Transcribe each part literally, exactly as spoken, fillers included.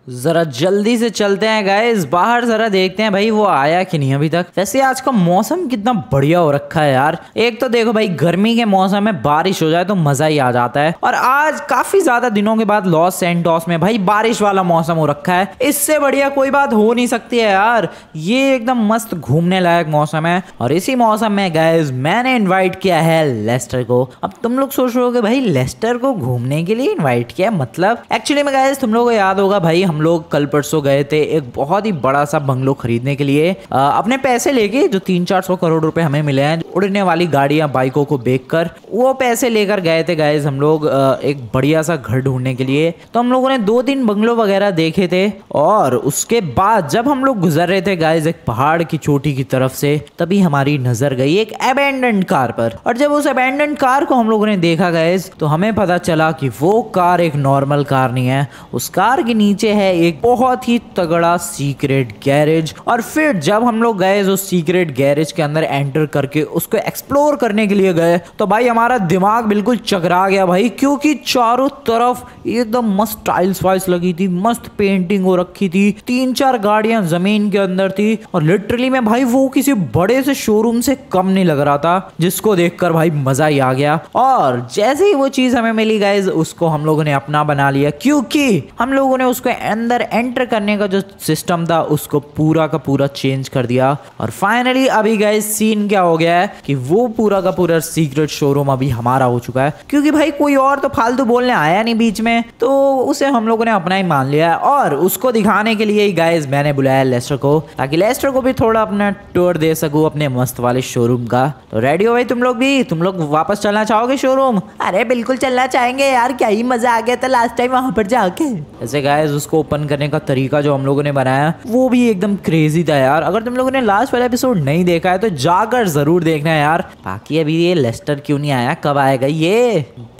जरा जल्दी से चलते हैं गाइस, बाहर जरा देखते हैं भाई वो आया कि नहीं अभी तक। वैसे आज का मौसम कितना बढ़िया हो रखा है यार। एक तो देखो भाई गर्मी के मौसम में बारिश हो जाए तो मजा ही आ जाता है, और आज काफी ज्यादा दिनों के बाद लॉस सैंटोस में भाई बारिश वाला मौसम हो रखा है। इससे बढ़िया कोई बात हो नहीं सकती है यार। ये एकदम मस्त घूमने लायक मौसम है, और इसी मौसम में गाइस मैंने इन्वाइट किया है लेस्टर को। अब तुम लोग सोच रहे होगे भाई लेस्टर को घूमने के लिए इन्वाइट किया, मतलब एक्चुअली में गाइस तुम लोगों को याद होगा भाई हम लोग कल परसों गए थे एक बहुत ही बड़ा सा बंगलो खरीदने के लिए, आ, अपने पैसे लेके जो तीन चार सौ करोड़ रुपए हमें मिले हैं उड़ने वाली गाड़ियां बाइकों को बेचकर, वो पैसे लेकर गए थे गाइस हम लोग आ, एक बढ़िया सा घर ढूंढने के लिए। तो हम लोगों ने दो तीन बंगलो वगैरह देखे थे, और उसके बाद जब हम लोग गुजर रहे थे गाइस एक पहाड़ की चोटी की तरफ से, तभी हमारी नजर गई एक अबैंडन्ड कार पर। और जब उस अबैंडन्ड कार को हम लोगों ने देखा गाइस तो हमें पता चला कि वो कार एक नॉर्मल कार नहीं है। उस कार के नीचे है एक बहुत ही तगड़ा सीक्रेट गैरेज। और फिर जब हम लोग गए उस सीक्रेट गैरेज के अंदर एंटर करके उसको एक्सप्लोर करने के लिए गए तो भाई हमारा दिमाग बिल्कुल चकरा गया भाई, क्योंकि चारों तरफ एकदम मस्त टाइल्स वाइल्स लगी थी, मस्त पेंटिंग हो रखी थी, तीन चार गाड़ियां जमीन के अंदर थी, और लिटरली में भाई वो किसी बड़े से शोरूम से कम नहीं लग रहा था, जिसको देखकर भाई मजा ही आ गया। और जैसे ही वो चीज हमें मिली गाइज उसको हम लोगों ने अपना बना लिया, क्योंकि हम लोगों ने उसको अंदर एंटर करने का जो सिस्टम था उसको पूरा का पूरा चेंज कर दिया। और फाइनली अभी गाइज सीन क्या हो गया है कि वो पूरा का पूरा सीक्रेट शोरूम अभी हमारा हो चुका है, क्योंकि भाई कोई और तो फालतू बोलने आया नहीं बीच में, तो उसे हम लोगों ने अपना ही मान लिया है। और उसको दिखाने के लिए ही गाइज मैंने बुलाया लेस्टर को, ताकि लेस्टर को भी थोड़ा अपना टूर दे सकूं अपने मस्त वाले शोरूम का। तो रेडी हो भाई तुम लोग भी? तुम लोग वापस चलना चाहोगे शोरूम? अरे बिल्कुल चलना चाहेंगे यार, क्या ही मजा आ गया था लास्ट टाइम वहां पर जाके। ऐसे गाइस उसको ओपन करने का तरीका जो हम लोगों ने बनाया वो भी एकदम क्रेजी था यार। अगर तुम लोगों ने लास्ट वाला एपिसोड नहीं देखा है तो जाकर जरूर देखना है यार। बाकी अभी ये लेस्टर क्यों नहीं आया, कब आएगा ये?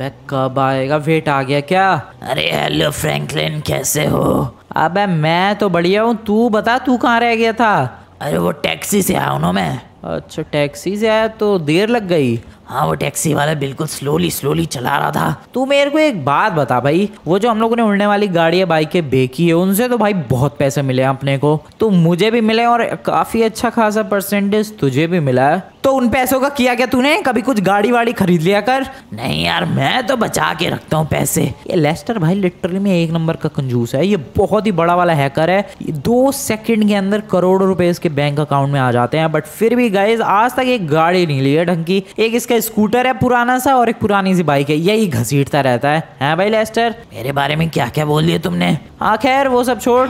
कब आएगा? वेट आ गया क्या? अरे हेलो फ्रैंकलिन, कैसे हो? अबे मैं तो बढ़िया हूँ, तू बता तू कहाँ रह गया था? अरे वो टैक्सी से आया हूँ ना मैं। अच्छा टैक्सी से आया तो देर लग गई? हाँ वो टैक्सी वाला बिल्कुल स्लोली स्लोली चला रहा था। तू मेरे को एक बात बता भाई, वो जो हम लोगों ने उड़ने वाली गाड़ी बाइकें बेची है उनसे तो भाई बहुत पैसे मिले अपने को, तो मुझे भी मिले और काफी अच्छा खासा परसेंटेज तुझे भी मिला है। तो उन पैसों का किया क्या तूने? कभी कुछ गाड़ी वाड़ी खरीद लिया कर। नहीं यार मैं तो बचा के रखता हूँ पैसे। ये लेस्टर भाई लिटरली में एक नंबर का कंजूस है, ये बहुत ही बड़ा वाला हैकर है। ये दो सेकंड के अंदर करोड़ों रुपए इसके बैंक अकाउंट में आ जाते हैं, बट फिर भी गाइस आज तक एक गाड़ी नहीं ली है ढंग की। एक इसका स्कूटर है पुराना सा और एक पुरानी सी बाइक है, यही घसीटता रहता है। हैं भाई लेस्टर? मेरे बारे में क्या क्या बोल दिया तुमने? हाँ खैर वो सब छोड़,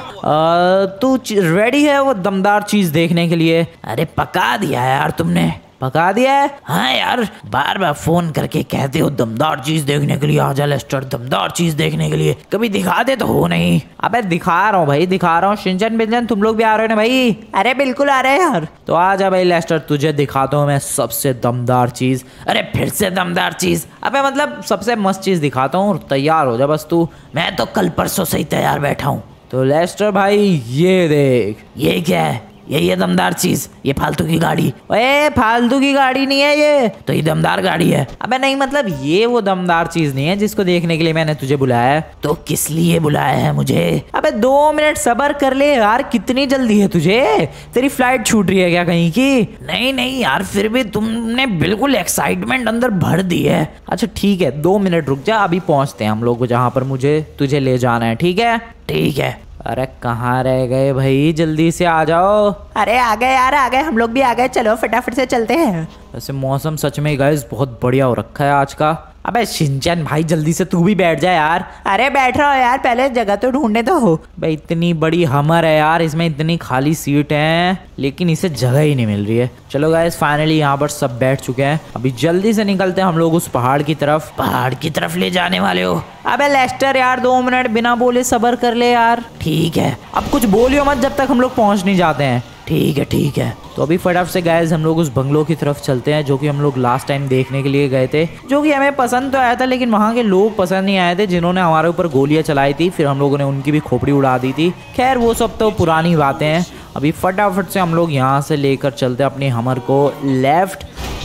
तू रेडी है वो दमदार चीज देखने के लिए? अरे पका दिया यार तुमने। पका दिया है? हाँ यार बार बार फोन करके कहते हो दमदार चीज देखने के लिए आ जा लेस्टर, दमदार चीज देखने के लिए, कभी दिखाते तो हो नहीं। अबे दिखा रहा हूँ भाई, दिखा रहा हूँ। शिनचैन बिंचन तुम लोग भी आ रहे हो ना भाई? अरे बिल्कुल आ रहे हैं यार। तो आ जा भाई लेस्टर, तुझे दिखाता हूँ मैं सबसे दमदार चीज। अरे फिर से दमदार चीज? अबे मतलब सबसे मस्त चीज दिखाता हूँ, तैयार हो जा बस तू। मैं तो कल परसों से ही तैयार बैठा हूँ। तो लेस्टर भाई ये देख। ये क्या है? यही है दमदार चीज? ये फालतू की गाड़ी? ओए फालतू की गाड़ी नहीं है ये तो, ये दमदार गाड़ी है। अबे नहीं मतलब ये वो दमदार चीज नहीं है जिसको देखने के लिए मैंने तुझे बुलाया है। तो किस लिए बुलाया है मुझे? अबे दो मिनट सब्र कर ले यार, कितनी जल्दी है तुझे? तेरी फ्लाइट छूट रही है क्या कहीं की? नहीं नहीं यार फिर भी तुमने बिल्कुल एक्साइटमेंट अंदर भर दी है। अच्छा ठीक है दो मिनट रुक जा, अभी पहुंचते हैं हम लोग जहाँ पर मुझे तुझे ले जाना है, ठीक है? ठीक है। अरे कहाँ रह गए भाई, जल्दी से आ जाओ। अरे आ गए यार आ गए, हम लोग भी आ गए, चलो फटाफट से चलते हैं। वैसे मौसम सच में गाइस बहुत बढ़िया हो रखा है आज का। अबे शिनचैन भाई जल्दी से तू भी बैठ जा यार। अरे बैठ रहा हो यार, पहले जगह तो ढूंढने दो। भाई इतनी बड़ी हमर है यार, इसमें इतनी खाली सीट है लेकिन इसे जगह ही नहीं मिल रही है। चलो गाइस फाइनली यहाँ पर सब बैठ चुके हैं, अभी जल्दी से निकलते हैं हम लोग उस पहाड़ की तरफ। पहाड़ की तरफ ले जाने वाले हो? अबे लेस्टर यार दो मिनट बिना बोले सब्र कर ले यार। ठीक है। अब कुछ बोलियो मत जब तक हम लोग पहुंच नहीं जाते हैं। ठीक है ठीक है। तो अभी फटाफट से गाइस हम लोग उस बंगलो की तरफ चलते हैं जो कि हम लोग लास्ट टाइम देखने के लिए गए थे, जो कि हमें पसंद तो आया था लेकिन वहाँ के लोग पसंद नहीं आए थे जिन्होंने हमारे ऊपर गोलियां चलाई थी, फिर हम लोगों ने उनकी भी खोपड़ी उड़ा दी थी। खैर वो सब तो पुरानी बातें हैं। अभी फटाफट से हम लोग यहाँ से लेकर चलते हैं अपनी हमर को लेफ्ट,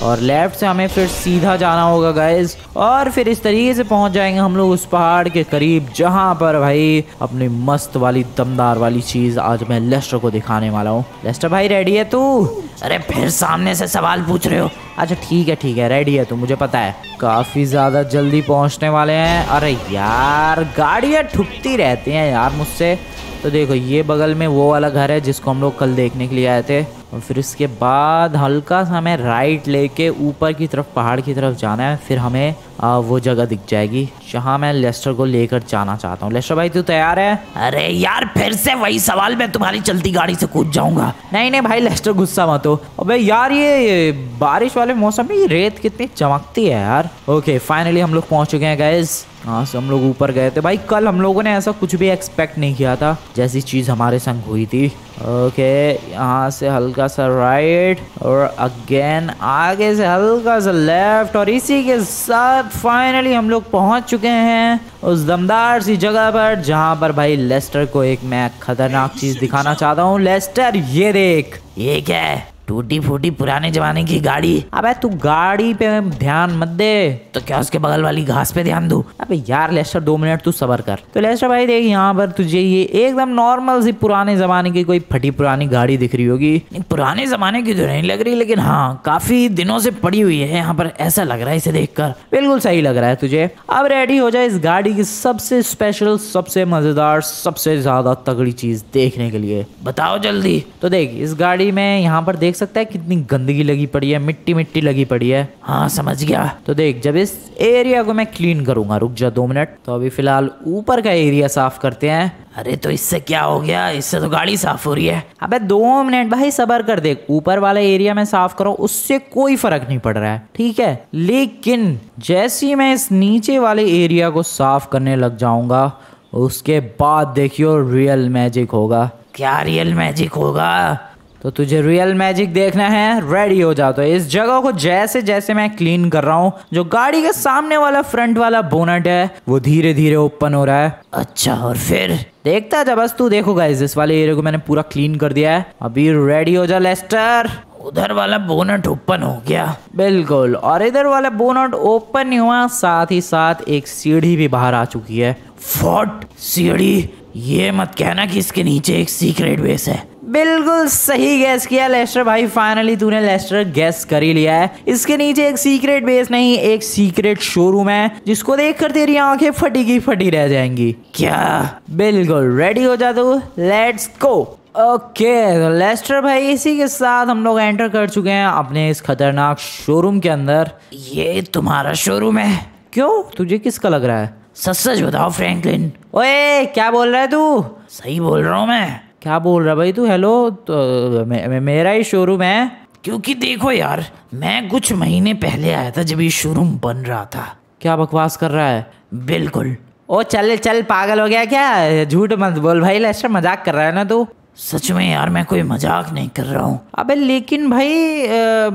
और लेफ्ट से हमें फिर सीधा जाना होगा गाइज, और फिर इस तरीके से पहुंच जाएंगे हम लोग उस पहाड़ के करीब जहां पर भाई अपनी मस्त वाली दमदार वाली चीज आज मैं लेस्टर को दिखाने वाला हूँ। लेस्टर भाई रेडी है तू? अरे फिर सामने से सवाल पूछ रहे हो? अच्छा ठीक है ठीक है, रेडी है तू, मुझे पता है। काफी ज्यादा जल्दी पहुंचने वाले हैं। अरे यार गाड़ियां ठुकती रहती हैं यार मुझसे। तो देखो ये बगल में वो वाला घर है जिसको हम लोग कल देखने के लिए आए थे, और फिर इसके बाद हल्का सा हमें राइट लेके ऊपर की तरफ पहाड़ की तरफ जाना है। फिर हमें आ, वो जगह दिख जाएगी जहाँ मैं लेस्टर को लेकर जाना चाहता हूँ। लेस्टर भाई तू तैयार है? अरे यार फिर से वही सवाल, मैं तुम्हारी चलती गाड़ी से कूद जाऊंगा। नहीं नहीं भाई लेस्टर गुस्सा मत हो। अबे यार ये बारिश वाले मौसम में ये रेत कितनी चमकती है यार। ओके फाइनली हम लोग पहुंच चुके हैं गाइस। हाँ से हम लोग ऊपर गए थे भाई। कल हम लोगों ने ऐसा कुछ भी एक्सपेक्ट नहीं किया था जैसी चीज हमारे संग हुई थी। ओके यहाँ से हल्का सा राइट और अगेन आगे से हल्का सा लेफ्ट, और इसी के साथ फाइनली हम लोग पहुंच चुके हैं उस दमदार सी जगह पर जहां पर भाई लेस्टर को एक मैं खतरनाक चीज दिखाना चाहता हूँ। लेस्टर ये देख। ये क्या है? टूटी फूटी पुराने जमाने की गाड़ी। अबे तू गाड़ी पे ध्यान मत दे। तो क्या उसके बगल वाली घास पे ध्यान दूं? अबे यार लेस्टर दो मिनट तू सबर कर। तो लेस्टर भाई देख यहाँ पर तुझे ये एकदम नॉर्मल सी पुराने जमाने की कोई फटी पुरानी गाड़ी दिख रही होगी। नहीं पुराने जमाने की तो नहीं लग रही, लेकिन हाँ काफी दिनों से पड़ी हुई है यहाँ पर, ऐसा लग रहा है इसे देखकर। बिल्कुल सही लग रहा है तुझे। अब रेडी हो जाए इस गाड़ी की सबसे स्पेशल, सबसे मजेदार, सबसे ज्यादा तगड़ी चीज देखने के लिए। बताओ जल्दी। तो देख इस गाड़ी में यहाँ पर देख सकता है कितनी गंदगी लगी पड़ी है, मिट्टी मिट्टी लगी पड़ी है। हाँ समझ गया। तो देख जब इस एरिया को मैं क्लीन करूंगा, रुक जा दो मिनट। तो अभी फिलहाल ऊपर का एरिया साफ करते हैं। अरे तो इससे क्या हो गया? इससे तो गाड़ी साफ हो रही है। अबे दो मिनट भाई सबर कर। देख ऊपर वाला एरिया में साफ करो, उससे कोई फर्क नहीं पड़ रहा है, ठीक है। लेकिन जैसे ही मैं इस नीचे वाले एरिया को साफ करने लग जाऊंगा उसके बाद देखियो रियल मैजिक होगा। क्या रियल मैजिक होगा? तो तुझे रियल मैजिक देखना है? रेडी हो जा। तो इस जगह को जैसे जैसे मैं क्लीन कर रहा हूँ, जो गाड़ी के सामने वाला फ्रंट वाला बोनट है वो धीरे धीरे ओपन हो रहा है। अच्छा और फिर? देखता जा बस तू। देखो गाइस इस वाले एरिया को मैंने पूरा क्लीन कर दिया है। अभी रेडी हो जा लेस्टर। उधर वाला बोनट ओपन हो गया। बिल्कुल, और इधर वाला बोनट ओपन नहीं हुआ, साथ ही साथ एक सीढ़ी भी बाहर आ चुकी है। फोर्ट सीढ़ी? ये मत कहना कि इसके नीचे एक सीक्रेट बेस है। बिल्कुल सही गैस किया लेस्टर भाई। फाइनली तूने लेस्टर गैस कर ही लिया है। इसके नीचे एक सीक्रेट बेस नहीं, एक सीक्रेट शोरूम है जिसको देखकर तेरी आंखें फटी की फटी रह जाएंगी। क्या? बिल्कुल रेडी हो जा तू, लेट्स गो। ओके तो लेस्टर भाई इसी के साथ हम लोग एंटर कर चुके हैं अपने इस खतरनाक शोरूम के अंदर। ये तुम्हारा शोरूम है? क्यों, तुझे किसका लग रहा है? सच सच बताओ फ्रैंकलिन। ओए क्या बोल रहा है तू? सही बोल रहा हूँ मैं। क्या बोल रहा भाई तू? हेलो तो मे, मे, मेरा ही शोरूम है। क्योंकि देखो यार मैं कुछ महीने पहले आया था जब ये शोरूम बन रहा था। क्या बकवास कर रहा है? बिल्कुल। ओ चल चल पागल हो गया क्या? झूठ मत बोल भाई, लेस्टर मजाक कर रहा है ना तू? सच में यार मैं कोई मजाक नहीं कर रहा हूँ। अबे लेकिन भाई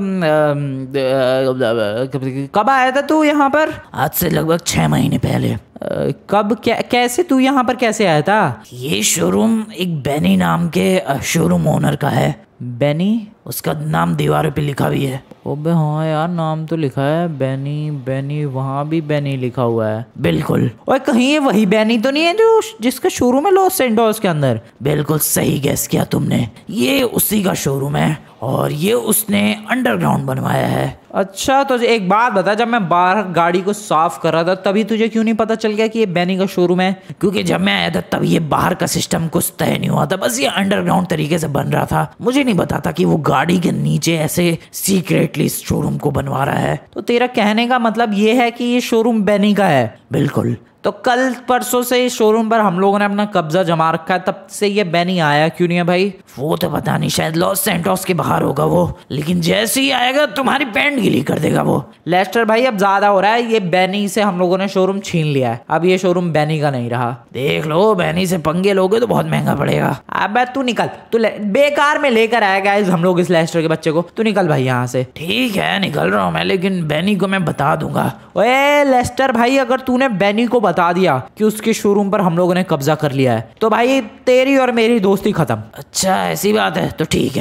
कब आया था तू यहाँ पर? आज से लगभग छह महीने पहले। आ, कब क्या कैसे तू यहाँ पर कैसे आया था? ये शोरूम एक बेनी नाम के शोरूम ओनर का है। बेनी? उसका नाम दीवारों पे लिखा भी है। ओबे हाँ यार नाम तो लिखा है बेनी। बेनी वहाँ भी बेनी लिखा हुआ है। बिल्कुल। और कहीं ये वही बेनी तो नहीं है जो जिसका शोरूम है लॉस सैंटोस के अंदर? बिल्कुल सही गैस किया तुमने, ये उसी का शोरूम है और ये उसने अंडरग्राउंड बनवाया है। अच्छा तो एक बात बता, जब मैं बाहर गाड़ी को साफ कर रहा था तभी तुझे क्यों नहीं पता चल गया कि ये बेनी का शोरूम है? क्योंकि जब मैं आया था तब ये बाहर का सिस्टम कुछ तय नहीं हुआ था, बस ये अंडरग्राउंड तरीके से बन रहा था। मुझे नहीं पता था कि वो गाड़ी के नीचे ऐसे सीक्रेटली शोरूम को बनवा रहा है। तो तेरा कहने का मतलब ये है कि ये शोरूम बेनी का है? बिल्कुल। तो कल परसों से इस शोरूम पर हम लोगों ने अपना कब्जा जमा रखा है, तब से ये बेनी आया क्यों नहीं है भाई? वो तो पता नहीं, शायद लॉस सैंटोस के बाहर होगा वो, लेकिन जैसे ही आएगा तुम्हारी पैंट गीली कर देगा वो। लेस्टर भाई अब ज्यादा हो रहा है, ये बेनी से हम लोगों ने शोरूम छीन लिया है, अब ये शोरूम बेनी का नहीं रहा। देख लो, बेनी से पंगे लोगे तो बहुत महंगा पड़ेगा। अब तू निकल, तू बेकार में लेकर आएगा हम लोग इस लेस्टर के बच्चे को। तू निकल भाई यहाँ से। ठीक है निकल रहा हूँ मैं, लेकिन बेनी को मैं बता दूंगा। ओए लेस्टर भाई, अगर तूने बेनी को बता दिया कि उसके शोरूम पर हम लोगों ने कब्जा कर लिया है तो भाई तेरी और मेरी दोस्ती खत्म। अच्छा ऐसी बात है तो ठीक है।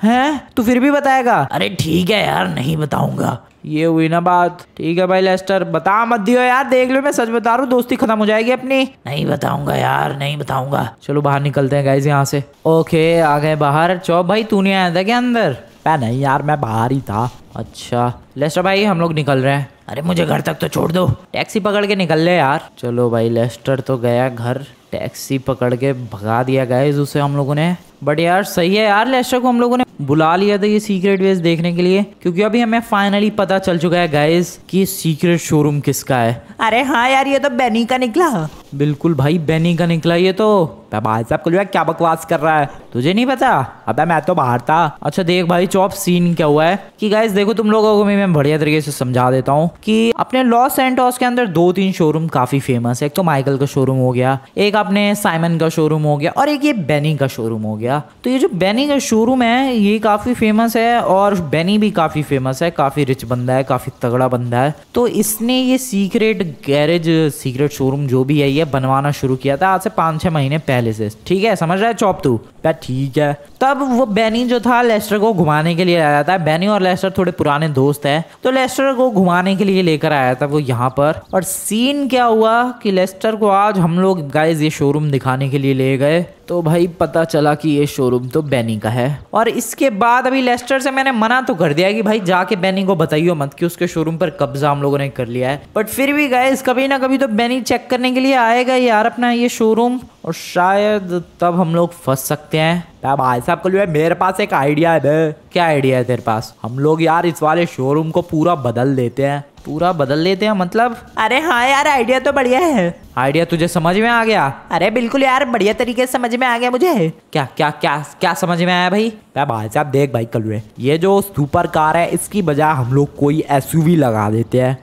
हैं तू फिर भी बताएगा? अरे ठीक है यार, नहीं बताऊंगा। ये हुई ना बात। ठीक है भाई लेस्टर, बता मत दियो यार, देख लो मैं सच बता रहा हूँ, दोस्ती खत्म हो जाएगी अपनी। नहीं बताऊंगा यार, नहीं बताऊंगा। चलो बाहर निकलते हैं गाइस यहाँ से। ओके आ गए बाहर। चौप भाई तू नहीं आया था क्या अंदर? नहीं यार मैं बाहर ही था। अच्छा लेस्टर भाई हम लोग निकल रहे हैं। अरे मुझे घर तक तो छोड़ दो। टैक्सी पकड़ के निकल ले यार। चलो भाई लेस्टर तो गया घर, टैक्सी पकड़ के भगा दिया गाइस उसे हम लोगों ने। बट यार सही है यार, लेस्टर को हम लोगों ने बुला लिया था ये सीक्रेट बेस देखने के लिए, क्योंकि अभी हमें फाइनली पता चल चुका है गाइस कि सीक्रेट शोरूम किसका है। अरे हाँ यार, ये तो बेनी का निकला। बिल्कुल भाई बेनी का निकला ये तो। भाई साहब कुल क्या बकवास कर रहा है, तुझे नहीं पता? अबे मैं तो बाहर था। अच्छा देख भाई चॉप, सीन क्या हुआ है कि गाइस देखो तुम लोगों को मैं बढ़िया तरीके से समझा देता हूँ कि अपने लॉस सैंटोस के अंदर दो तीन शोरूम काफी फेमस है। एक तो माइकल का शोरूम हो गया, एक अपने साइमन का शोरूम हो गया, और एक ये बेनी का शोरूम हो गया। तो ये जो बेनी का शोरूम है ये काफी फेमस है, और बेनी भी काफी फेमस है, काफी रिच बंदा है, काफी तगड़ा बंदा है। तो इसने ये सीक्रेट गैरेज, सीक्रेट शोरूम जो भी है ये बनवाना शुरू किया था आज से पाँच छह महीने पहले से। ठीक है समझ रहा है चॉप तू? ठीक है। तब वो बेनी जो था लेस्टर को घुमाने के लिए आया था। बेनी और लेस्टर थोड़े पुराने दोस्त हैं, तो लेस्टर को घुमाने के लिए लेकर आया था वो यहाँ पर। और सीन क्या हुआ कि लेस्टर को आज हम लोग गाइस ये शोरूम दिखाने के लिए ले गए, तो भाई पता चला कि ये शोरूम तो बेनी का है। और इसके बाद अभी लेस्टर से मैंने मना तो कर दिया कि भाई जाके बेनी को बताइयो मत कि उसके शोरूम पर कब्जा हम लोगों ने कर लिया है। बट फिर भी गाइस कभी ना कभी तो बेनी चेक करने के लिए आएगा यार अपना ये शोरूम, और शायद तब हम लोग फंस सकते हैं। भाई साहब को मेरे पास एक आइडिया है। क्या आइडिया है तेरे पास? हम लोग यार इस वाले शोरूम को पूरा बदल देते हैं। पूरा बदल देते हैं मतलब? अरे हाँ यार आइडिया तो बढ़िया है। आइडिया तुझे समझ में आ गया? अरे बिल्कुल यार, बढ़िया तरीके से समझ में आ गया मुझे। क्या क्या क्या क्या समझ में आया भाई? भाई साहब देख भाई कलुए, ये जो सुपर कार है इसकी बजाय हम लोग कोई एसयूवी लगा देते हैं।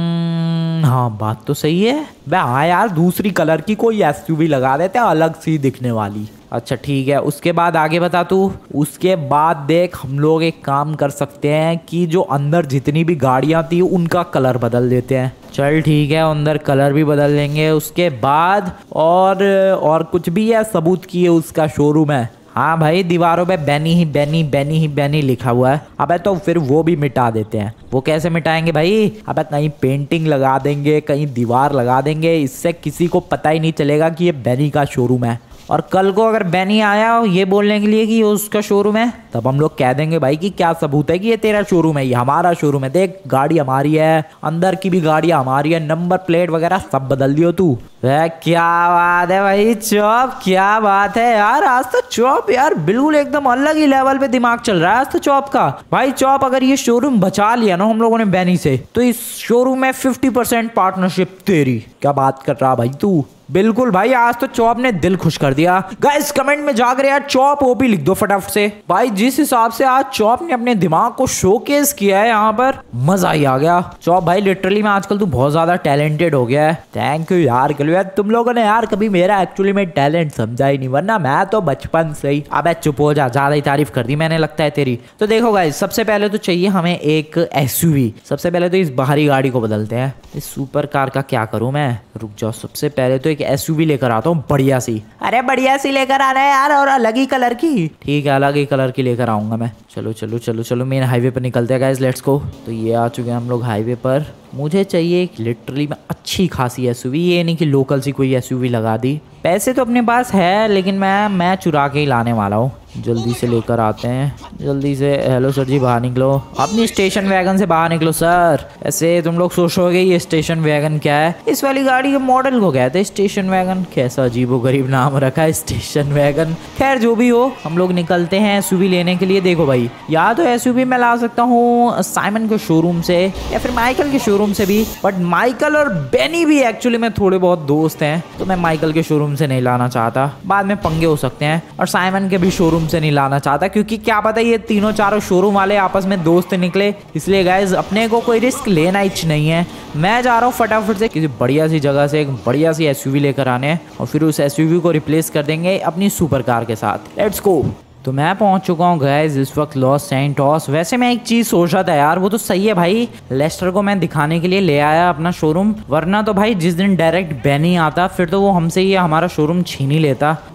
हाँ बात तो सही है। हाँ यार दूसरी कलर की कोई एसयूवी लगा देते हैं, अलग सी दिखने वाली। अच्छा ठीक है, उसके बाद आगे बता तू। उसके बाद देख हम लोग एक काम कर सकते हैं कि जो अंदर जितनी भी गाड़ियां थी उनका कलर बदल देते हैं। चल ठीक है, अंदर कलर भी बदल देंगे। उसके बाद और और कुछ भी है सबूत की उसका शोरूम है। हाँ भाई दीवारों पे बेनी ही बेनी बेनी ही बेनी लिखा हुआ है। अबे तो फिर वो भी मिटा देते हैं। वो कैसे मिटाएंगे भाई? अबे कहीं पेंटिंग लगा देंगे, कहीं दीवार लगा देंगे, इससे किसी को पता ही नहीं चलेगा कि ये बेनी का शोरूम है। और कल को अगर बेनी आया हो ये बोलने के लिए कि ये उसका शोरूम है, तब हम लोग कह देंगे भाई कि क्या सबूत है कि ये तेरा शोरूम है, ये हमारा शोरूम है, देख गाड़ी हमारी है, अंदर की भी गाड़ियां हमारी है, नंबर प्लेट वगैरह सब बदल दियो तू। क्या बात है भाई चॉप, क्या बात है यार। आज तो चॉप यार बिल्कुल एकदम अलग ही लेवल पे दिमाग चल रहा है आज तो चॉप का। भाई चॉप अगर ये शोरूम बचा लिया ना हम लोगों ने बेनी से, तो इस शोरूम में फिफ्टी परसेंट पार्टनरशिप तेरी। क्या बात कर रहा भाई तू? बिल्कुल भाई आज तो चॉप ने दिल खुश कर दिया। गाइस कमेंट में जाकर यार चॉप ओपी लिख दो फटाफट से। भाई जिस हिसाब से आज चॉप ने अपने दिमाग को शोकेस किया है यहाँ पर, मजा ही आ गया। चॉप भाई लिटरली में आजकल तू बहुत ज्यादा टैलेंटेड हो गया है। थैंक यू यार यार तुम लोगों ने यार कभी मेरा एक्चुअली में टैलेंट समझा ही नहीं, वरना मैं तो बचपन से ही। अबे चुप हो जा, ज्यादा ही तारीफ कर दी मैंने लगता है तेरी। तो देखो गाइस सबसे पहले तो चाहिए हमें एक एसयूवी। सबसे पहले तो इस बाहरी गाड़ी को बदलते हैं। इस सुपर कार का क्या करूं मैं? रुक जाओ, सबसे पहले तो एक एसयूवी लेकर आता हूँ बढ़िया सी। अरे बढ़िया सी लेकर आ रहा है यार, और अलग ही कलर की। ठीक है अलग ही कलर की लेकर आऊंगा मैं। चलो चलो चलो चलो मेन हाईवे पर निकलते हैं गाइस, लेट्स गो। तो ये आ चुके हैं हम लोग हाईवे पर। मुझे चाहिए एक लिटरली में अच्छी खासी एसयूवी, ये नहीं कि लोकल सी कोई एसयूवी लगा दी। पैसे तो अपने पास है लेकिन मैं मैं चुरा के ही लाने वाला हूँ। जल्दी से लेकर आते हैं, जल्दी से। हेलो सर जी बाहर निकलो, अपनी स्टेशन वैगन से बाहर निकलो सर। ऐसे तुम लोग सोचोगे ये स्टेशन वैगन क्या है? इस वाली गाड़ी के मॉडल को कहते हैं स्टेशन वैगन। कैसा अजीबोगरीब नाम रखा है स्टेशन वैगन। खैर जो भी हो, हम लोग निकलते हैं एसयूवी लेने के लिए। देखो भाई या तो एसयूवी मैं ला सकता हूँ साइमन के शोरूम से या फिर माइकल के शोरूम से भी, बट माइकल और बेनी भी एक्चुअली में थोड़े बहुत दोस्त हैं, तो मैं माइकल के शोरूम से नहीं लाना चाहता, बाद में पंगे हो सकते हैं। और साइमन के भी शोरूम से नहीं लाना चाहता, क्योंकि क्या पता ये तीनों चारों शोरूम वाले आपस में दोस्त निकले। इसलिए गाइज अपने को कोई रिस्क लेना ही नहीं है। मैं जा रहा हूँ फटाफट से किसी बढ़िया सी जगह से एक बढ़िया सी एसयूवी लेकर आने, और फिर उस एसयूवी को रिप्लेस कर देंगे अपनी सुपर कार के साथ। Let's go. तो मैं पहुंच चुका हूँ गाइस इस वक्त लॉस सैंटोस। वैसे मैं एक चीज सोच रहा था यार, वो तो सही है भाई, लेस्टर को मैं दिखाने के लिए ले आया अपना शोरूम, वरना तो भाई जिस दिन डायरेक्ट बेनी आता फिर तो वो हमसे ही हमारा शोरूम छीन ही लेता।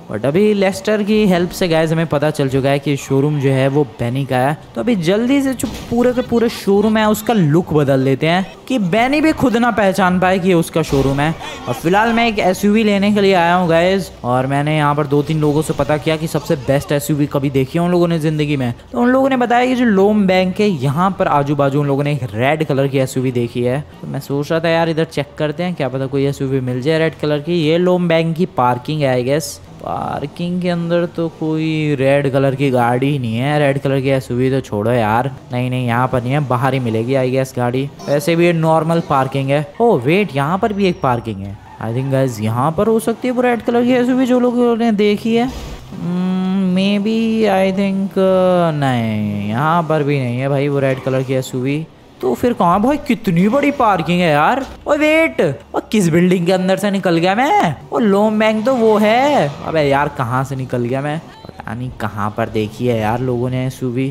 बट अभी लेस्टर की हेल्प से गाइस हमें पता चल चुका है कि शोरूम जो है वो बेनी का है। तो अभी जल्दी से जो पूरे के पूरे शोरूम है उसका लुक बदल देते हैं कि बेनी भी खुद ना पहचान पाए कि ये उसका शोरूम है। और फिलहाल मैं एक एसयूवी लेने के लिए आया हूँ गाइस, और मैंने यहाँ पर दो तीन लोगों से पता किया कि सबसे बेस्ट एसयूवी कभी देखी है उन लोगों ने जिंदगी में। तो उन लोगों ने बताया कि जो लोम बैंक है यहाँ पर आजू बाजू उन लोगों ने एक रेड कलर की एसयूवी देखी है। तो मैं सोच रहा था यार इधर चेक करते हैं, क्या पता कोई एसयूवी मिल जाए रेड कलर की। ये लोम बैंक की पार्किंग है आई गेस। पार्किंग के अंदर तो कोई रेड कलर की गाड़ी ही नहीं है। रेड कलर की एसयूवी तो छोड़ो यार, नहीं नहीं यहाँ पर नहीं है, बाहर ही मिलेगी आई गेस गाड़ी। वैसे भी ये नॉर्मल पार्किंग है। ओह वेट, यहाँ पर भी एक पार्किंग है। आई थिंक गाइस यहाँ पर हो सकती है वो रेड कलर की एसयूवी जो लोगों ने देखी है। मे बी आई थिंक नहीं, यहाँ पर भी नहीं है भाई वो रेड कलर की एसयूवी। तो फिर कहाँ भाई, कितनी बड़ी पार्किंग है यार। और वेट, और किस बिल्डिंग के अंदर से निकल गया मैं? और लोम बैंक तो वो है। अबे यार कहाँ से निकल गया मैं, पता नहीं कहाँ पर देखी है यार लोगों ने एसयूवी।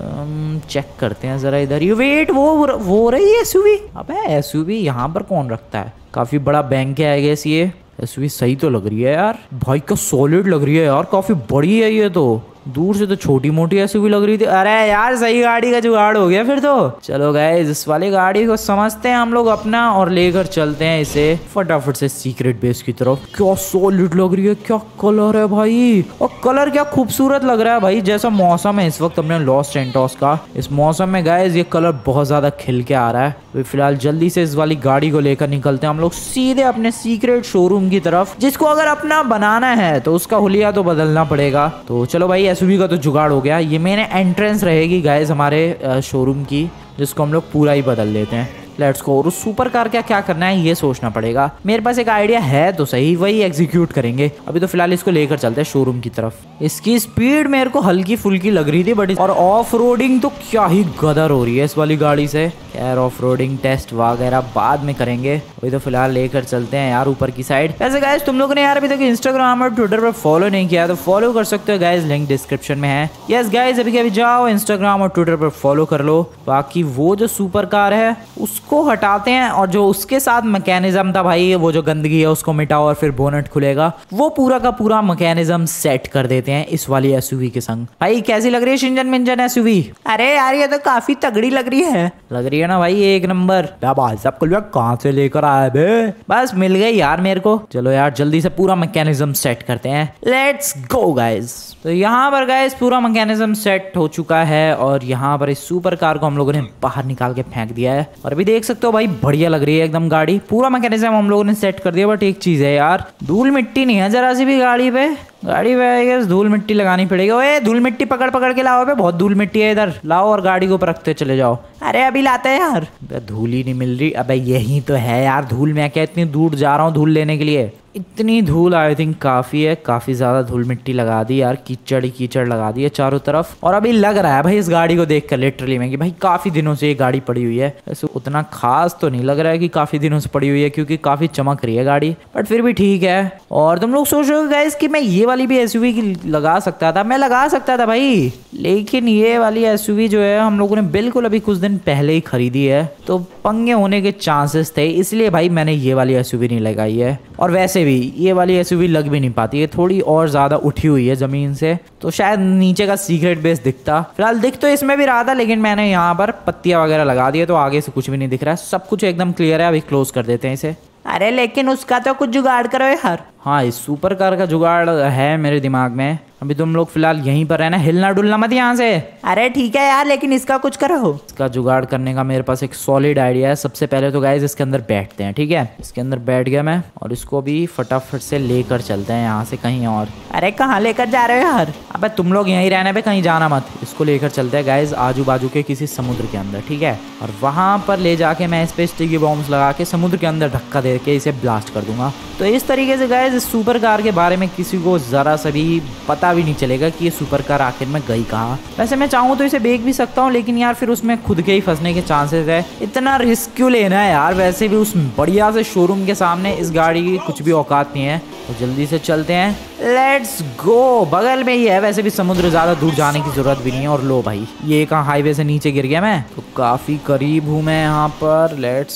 चेक करते हैं जरा इधर। ये वेट, वो वो रही है एसयूवी। अबे एसयूवी यहाँ पर कौन रखता है? काफी बड़ा बैंक है आई गेस ये। एसयूवी सही तो लग रही है यार, भाई का सॉलिड लग रही है यार, काफी बड़ी है ये तो। दूर से तो छोटी मोटी एसयूवी लग रही थी। अरे यार सही गाड़ी का जुगाड़ हो गया फिर तो। चलो गाइस इस वाली गाड़ी को समझते हैं हम लोग अपना और लेकर चलते हैं इसे फटाफट से सीक्रेट बेस की तरफ। क्या सॉलिड लग रही है, क्या कलर है भाई, और कलर क्या खूबसूरत लग रहा है भाई। जैसा मौसम है इस वक्त अपने लॉस सैंटोस का, इस मौसम में गाइस ये कलर बहुत ज्यादा खिल के आ रहा है। तो फिलहाल जल्दी से इस वाली गाड़ी को लेकर निकलते हैं हम लोग सीधे अपने सीक्रेट शोरूम की तरफ, जिसको अगर अपना बनाना है तो उसका हुलिया तो बदलना पड़ेगा। तो चलो भाई एसयूवी का तो जुगाड़ हो गया। ये मेन एंट्रेंस रहेगी गाइस हमारे शोरूम की, जिसको हम लोग पूरा ही बदल देते हैं। Let's go. और उस सुपर कार का क्या करना है ये सोचना पड़ेगा। मेरे पास एक आइडिया है तो सही, वही एग्जीक्यूट करेंगे। अभी तो फिलहाल इसको लेकर चलते हैं शोरूम की तरफ। इसकी स्पीड मेरे को हल्की फुल्की लग रही थी बट, और ऑफ रोडिंग तो क्या ही गदर हो रही है इस वाली गाड़ी से। यार ऑफ रोडिंग टेस्ट वगैरह बाद में करेंगे, अभी तो फिलहाल लेकर चलते हैं यार ऊपर की साइड। वैसे गाइस तुम लोगों ने यार अभी तक इंस्टाग्राम और ट्विटर पर फॉलो नहीं किया तो फॉलो कर सकते हो गाइस, लिंक डिस्क्रिप्शन में है। यस गाइस अभी अभी जाओ इंस्टाग्राम और ट्विटर पर फॉलो कर लो। बाकी वो जो सुपर कार है उसको हटाते हैं, और जो उसके साथ मैकेनिज्म था भाई, वो जो गंदगी है उसको मिटाओ और फिर बोनट खुलेगा, वो पूरा का पूरा मैकेनिज्म सेट कर देते हैं इस वाली एसयूवी के संग। भाई कैसी लग रही है शिंजन मिंजन एसयूवी? अरे यार ये तो काफी तगड़ी लग रही है। लग रही है ना भाई एक नंबर। भाई साहब कुल कहाँ से लेकर आए बे? बस मिल गई यार मेरे को। चलो यार जल्दी से पूरा मैकेनिज्म सेट करते हैं। Let's go guys. तो यहाँ पर गाइस पूरा मैकेनिज्म सेट हो चुका है, और यहाँ पर इस सुपर कार को हम लोगों ने बाहर निकाल के फेंक दिया है। और अभी देख सकते हो भाई बढ़िया लग रही है एकदम गाड़ी। पूरा मैकेनिज्म हम लोगों ने सेट कर दिया। बट एक चीज है यार, धूल मिट्टी नहीं है जरा सी भी गाड़ी पे। गाड़ी पे धूल मिट्टी लगानी पड़ेगी। ओए धूल मिट्टी पकड़ पकड़ के लाओ पे, बहुत धूल मिट्टी है इधर। लाओ और गाड़ी को ऊपर रखते चले जाओ। अरे अभी लाते हैं यार। धूल ही नहीं मिल रही। अबे यही तो है यार धूल। मैं क्या इतनी दूर जा रहा हूँ धूल लेने के लिए? इतनी धूल आई थिंक काफी है, काफी ज्यादा धूल मिट्टी लगा दी यार, कीचड़ ही कीचड़ लगा दी है चारों तरफ। और अभी लग रहा है भाई इस गाड़ी को देख कर लिटरली में कि भाई काफी दिनों से ये गाड़ी पड़ी हुई है। वैसे उतना खास तो नहीं लग रहा है कि काफी दिनों से पड़ी हुई है, क्योंकि काफी चमक रही है गाड़ी, बट फिर भी ठीक है। और तुम लोग सोच रहे हो गाइस कि मैं ये वाली भी एसयूवी की लगा सकता था, मैं लगा सकता था भाई, लेकिन ये वाली एसयूवी जो है हम लोगों ने बिल्कुल अभी कुछ दिन पहले ही खरीदी है, तो पंगे होने के चांसेस थे, इसलिए भाई मैंने ये वाली एसयूवी नहीं लगाई है। और वैसे भी ये वाली एसयूवी लग भी नहीं पाती है, थोड़ी और ज्यादा उठी हुई है जमीन से, तो शायद नीचे का सीक्रेट बेस दिखता। फिलहाल दिख तो इसमें भी रहा था, लेकिन मैंने यहाँ पर पत्तियां वगैरह लगा दी है, तो आगे से कुछ भी नहीं दिख रहा है, सब कुछ एकदम क्लियर है। अभी क्लोज कर देते हैं इसे। अरे लेकिन उसका तो कुछ जुगाड़ करो यार। हाँ इस सुपर कार का जुगाड़ है मेरे दिमाग में। अभी तुम लोग फिलहाल यहीं पर रहना, हिलना डुलना मत यहाँ से। अरे ठीक है यार, लेकिन इसका कुछ करो। इसका जुगाड़ करने का मेरे पास एक सॉलिड आइडिया है। सबसे पहले तो गाइस इसके अंदर बैठते हैं, ठीक है? इसके अंदर बैठ गया मैं, और इसको भी फटाफट से लेकर चलते हैं यहाँ से कहीं और। अरे कहाँ लेकर जा रहे हो यार? अबे तुम लोग यहीं रहने पे, कहीं जाना मत। इसको लेकर चलते हैं गाइस आजू बाजू के किसी समुद्र के अंदर, ठीक है? और वहां पर ले जाके मैं इस पे स्टिकी बॉम्ब्स लगा के समुद्र के अंदर धक्का दे के इसे ब्लास्ट कर दूंगा। तो इस तरीके से गाइस इस सुपर कार के बारे में किसी को जरा सा भी पता भी नहीं चलेगा कि ये सुपर कार आखिर में गई कहाँ। वैसे मैं चाहूँ तो इसे बेच भी सकता हूँ, लेकिन यार फिर उसमें खुद के ही फंसने के चांसेस है। इतना रिस्क क्यों लेना है यार? वैसे भी उस बढ़िया से शोरूम के सामने इस गाड़ी की कुछ भी औकात नहीं है। तो जल्दी से चलते हैं, लेट्स गो। बगल में ही है, वैसे भी समुद्र ज्यादा दूर जाने की जरूरत भी नहीं है। और लो भाई ये कहाँ हाईवे से नीचे गिर गया मैं, तो काफी करीब हूँ मैं यहाँ पर। लेट्स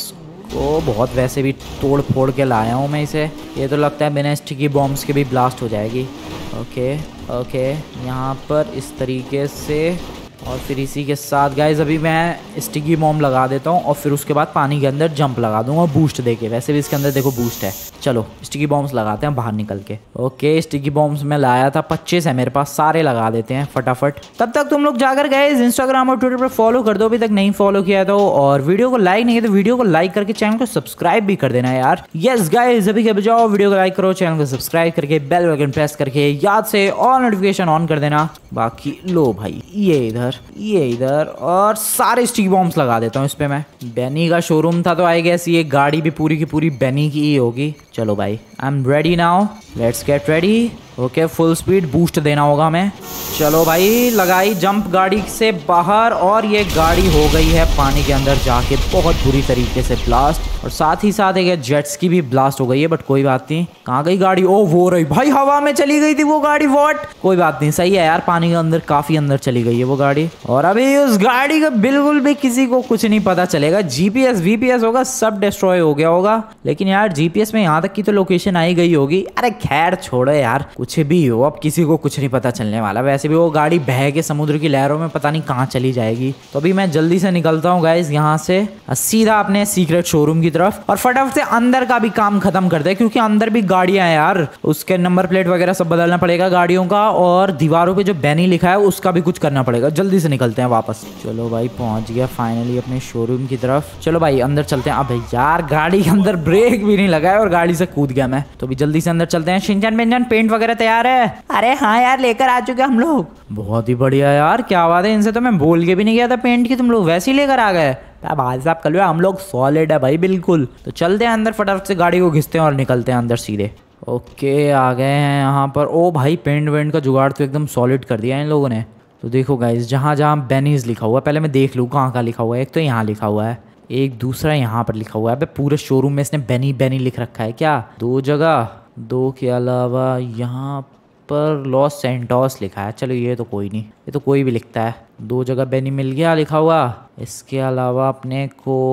को बहुत वैसे भी तोड़ फोड़ के लाया हूँ मैं इसे। ये तो लगता है बिना स्टिकी बॉम्ब्स के भी ब्लास्ट हो जाएगी। ओके ओके, यहाँ पर इस तरीके से, और फिर इसी के साथ गाइज अभी मैं स्टिकी बॉम्ब लगा देता हूँ और फिर उसके बाद पानी के अंदर जंप लगा दूंगा बूस्ट देके। वैसे भी इसके अंदर देखो बूस्ट है। चलो स्टिकी बॉम्ब्स लगाते हैं बाहर निकल के। ओके, स्टिकी बॉम्ब्स मैं लाया था, पच्चीस है मेरे पास, सारे लगा देते हैं फटाफट। तब तक तुम लोग जाकर गाइज इंस्टाग्राम और ट्विटर पर फॉलो कर दो, अभी तक नहीं फॉलो किया तो, और वीडियो को लाइक नहीं है तो वीडियो को लाइक करके चैनल को सब्सक्राइब भी कर देना यार। यस गाइज, अभी के बजाओ वीडियो को लाइक करो, चैनल को सब्सक्राइब करके बेल आइकन प्रेस करके याद से ऑल नोटिफिकेशन ऑन कर देना। बाकी लो भाई, ये इधर ये इधर और सारे स्टिकी बॉम्ब्स लगा देता हूँ इस पे मैं। बेनी का शोरूम था तो आई गेस ये गाड़ी भी पूरी की पूरी बेनी की ही होगी। चलो भाई, I am ready now, let's get ready. Okay, full speed boost देना होगा मैं। चलो भाई, लगाई जंप गाड़ी से बाहर और ये गाड़ी हो गई है पानी के अंदर जाके बहुत बुरी तरीके से ब्लास्ट, और साथ ही साथ एक जेट्स की भी ब्लास्ट हो गई है, बट कोई बात नहीं। कहाँ गई गाड़ी? ओ वो रही भाई, हवा में चली गई थी वो गाड़ी। वॉट? कोई बात नहीं, सही है यार, पानी के अंदर काफी अंदर चली गई है वो गाड़ी। और अभी उस गाड़ी का बिल्कुल भी किसी को कुछ नहीं पता चलेगा। जीपीएस वीपीएस होगा सब डिस्ट्रॉय हो गया होगा, लेकिन यार जीपीएस में यहाँ तक की तो लोकेशन आई गई होगी। अरे खैर छोड़ो यार, कुछ भी हो, अब किसी को कुछ नहीं पता चलने वाला। वैसे भी वो गाड़ी बह के समुद्र की लहरों में पता नहीं कहाँ चली जाएगी। तो अभी मैं जल्दी से निकलता हूँ गाइस यहाँ से, सीधा अपने सीक्रेट शोरूम की तरफ, और फटाफट से अंदर का भी काम खत्म कर दे, क्योंकि अंदर भी गाड़ियां हैं यार। उसके नंबर प्लेट वगैरह सब बदलना पड़ेगा गाड़ियों का, और दीवारों पे जो बेनी लिखा है उसका भी कुछ करना पड़ेगा। जल्दी से निकलते हैं वापस। चलो भाई, पहुंच गया फाइनली अपने शोरूम की तरफ। चलो भाई अंदर चलते हैं। अब यार गाड़ी के अंदर ब्रेक भी नहीं लगा है और गाड़ी से कूद गया मैं। तो अभी जल्दी से अंदर चलते हैं। शिनचैन बेंजन, पेंट वगैरह तैयार है? अरे हाँ यार, लेकर आ चुके हम लोग। बहुत ही बढ़िया यार, क्या बात है, इनसे तो मैं बोल के भी नहीं गया था पेंट की, तुम लोग वैसे ही लेकर आ गए। भाई साहब कल हम लोग सॉलिड है भाई, बिल्कुल। तो चलते हैं अंदर, फटाफट से गाड़ी को घिसते हैं और निकलते हैं अंदर सीधे। ओके, आ गए हैं यहाँ पर। ओ भाई, पेंट वेंट का जुगाड़ तो एकदम सॉलिड कर दिया इन लोगों ने। तो देखो गाइज, जहाँ जहाँ बेनीज लिखा हुआ है, पहले मैं देख लूँ कहाँ कहाँ लिखा हुआ है। एक तो यहाँ लिखा हुआ है, एक दूसरा यहाँ पर लिखा हुआ है। पूरे शोरूम में इसने बेनी बेनी लिख रखा है क्या? दो जगह, दो के अलावा यहाँ पर लॉस सेंटोस लिखा है। चलो ये तो कोई नहीं, ये तो कोई भी लिखता है। दो जगह बेनी मिल गया लिखा हुआ। इसके अलावा अपने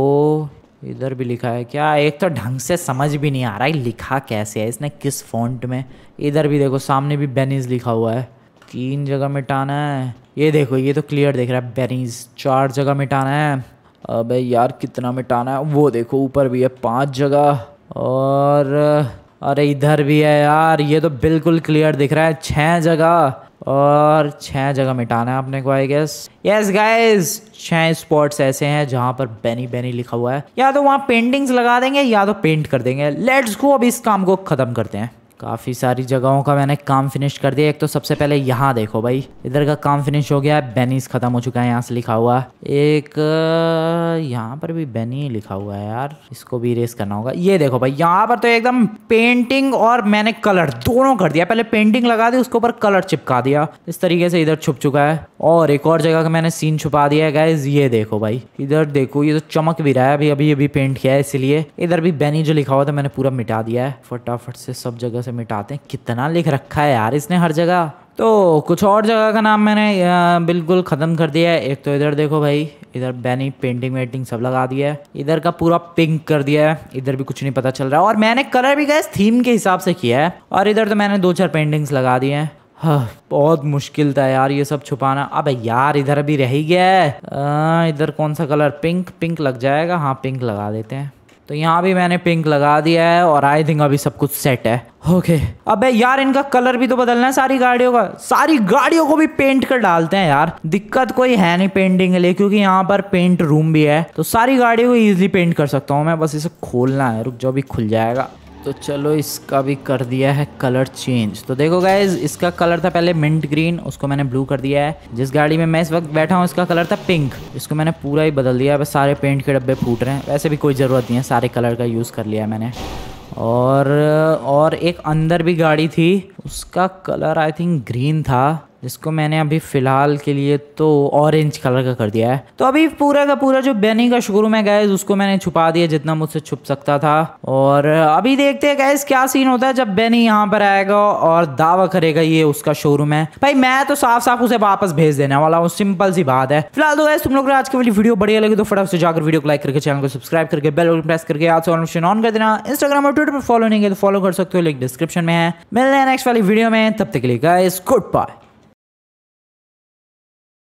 को इधर भी लिखा है क्या? एक तो ढंग से समझ भी नहीं आ रहा है लिखा कैसे है इसने, किस फॉन्ट में। इधर भी देखो, सामने भी बेनीज लिखा हुआ है। तीन जगह मिटाना है। ये देखो, ये तो क्लियर दिख रहा है बेनीज। चार जगह मिटाना है। अबे यार कितना मिटाना है? वो देखो ऊपर भी है पांच जगह, और अरे इधर भी है यार, ये तो बिल्कुल क्लियर दिख रहा है। छह जगह, और छह जगह मिटाना है अपने को आई गेस। यस गाइस, छह स्पॉट्स ऐसे हैं जहां पर बेनी बेनी लिखा हुआ है। या तो वहां पेंटिंग्स लगा देंगे या तो पेंट कर देंगे। लेट्स गो, अभी इस काम को खत्म करते हैं। काफ़ी सारी जगहों का मैंने काम फिनिश कर दिया। एक तो सबसे पहले यहाँ देखो भाई, इधर का काम फिनिश हो गया है। बेनीज खत्म हो चुका है, यहाँ से लिखा हुआ। एक यहाँ पर भी बेनी लिखा हुआ है यार, इसको भी इरेज करना होगा। ये देखो भाई, यहाँ पर तो एकदम पेंटिंग और मैंने कलर दोनों कर दिया। पहले पेंटिंग लगा दी, उसके ऊपर कलर चिपका दिया। इस तरीके से इधर छुप चुका है। और एक और जगह का मैंने सीन छुपा दिया है गाइज। ये देखो भाई, इधर देखो, ये तो चमक भी रहा है। अभी अभी अभी पेंट किया है, इसलिए इधर भी बेनी जो लिखा हुआ था मैंने पूरा मिटा दिया है। फटाफट से सब जगह से मिटाते हैं। कितना लिख रखा है यार इसने हर जगह। तो कुछ और जगह का नाम मैंने बिल्कुल ख़त्म कर दिया है। एक तो इधर देखो भाई, इधर बेनी पेंटिंग वेंटिंग सब लगा दिया है। इधर का पूरा पिंक कर दिया है। इधर भी कुछ नहीं पता चल रहा, और मैंने कलर भी गैस थीम के हिसाब से किया है। और इधर तो मैंने दो चार पेंटिंग्स लगा दिए हैं। हाँ, बहुत मुश्किल था यार ये सब छुपाना। अब यार इधर अभी रह ही गया है। इधर कौन सा कलर? पिंक। पिंक लग जाएगा, हाँ पिंक लगा देते हैं। तो यहाँ भी मैंने पिंक लगा दिया है, और आई थिंक अभी सब कुछ सेट है। ओके, अबे यार इनका कलर भी तो बदलना है सारी गाड़ियों का। सारी गाड़ियों को भी पेंट कर डालते हैं यार। दिक्कत कोई है नहीं पेंटिंग के लिए, क्योंकि यहाँ पर पेंट रूम भी है, तो सारी गाड़ियों को इजीली पेंट कर सकता हूँ मैं। बस इसे खोलना है, रुक जाओ भी खुल जाएगा। तो चलो इसका भी कर दिया है कलर चेंज। तो देखो गाइज, इसका कलर था पहले मिंट ग्रीन, उसको मैंने ब्लू कर दिया है। जिस गाड़ी में मैं इस वक्त बैठा हूँ इसका कलर था पिंक, इसको मैंने पूरा ही बदल दिया है। बस सारे पेंट के डब्बे फूट रहे हैं, वैसे भी कोई ज़रूरत नहीं है, सारे कलर का यूज़ कर लिया है मैंने। और और एक अंदर भी गाड़ी थी, उसका कलर आई थिंक ग्रीन था। जिसको मैंने अभी फिलहाल के लिए तो ऑरेंज कलर का कर दिया है। तो अभी पूरा का पूरा जो बेनी का शोरूम है गाइस उसको मैंने छुपा दिया जितना मुझसे छुप सकता था। और अभी देखते हैं गाइस क्या सीन होता है जब बेनी यहाँ पर आएगा और दावा करेगा ये उसका शोरूम है। भाई मैं तो साफ साफ उसे वापस भेज देने वाला हूँ, सिंपल सी बात है। फिलहाल तो गाइस तुम लोग आज की वाली वीडियो बढ़िया लगी तो फटाफट से जाकर वीडियो को लाइक करके चैनल को सब्सक्राइब करके बेल आइकन प्रेस करके आज से ऑन कर देना। इंस्टाग्राम और ट्विटर पर फॉलो नहीं किया तो फॉलो कर सकते हो, लिंक डिस्क्रिप्शन में है। मिलते हैं नेक्स्ट वाली वीडियो में, तब तक के लिए गाइस गुड बाय।